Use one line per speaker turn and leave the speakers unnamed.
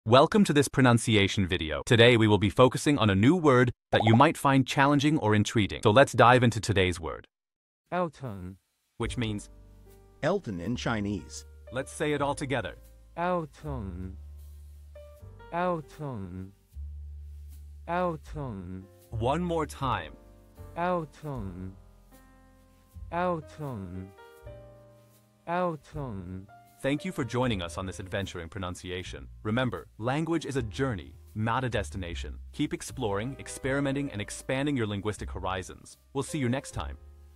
Welcome to this pronunciation video. Today we will be focusing on a new word that you might find challenging or intriguing. So let's dive into today's word.
Elton.
Which means,
Elton in Chinese.
let's say it all together.
Elton. Elton. Elton.
One more time.
Elton. Elton. Elton.
Thank you for joining us on this adventure in pronunciation. Remember, language is a journey, not a destination. Keep exploring, experimenting, and expanding your linguistic horizons. We'll see you next time.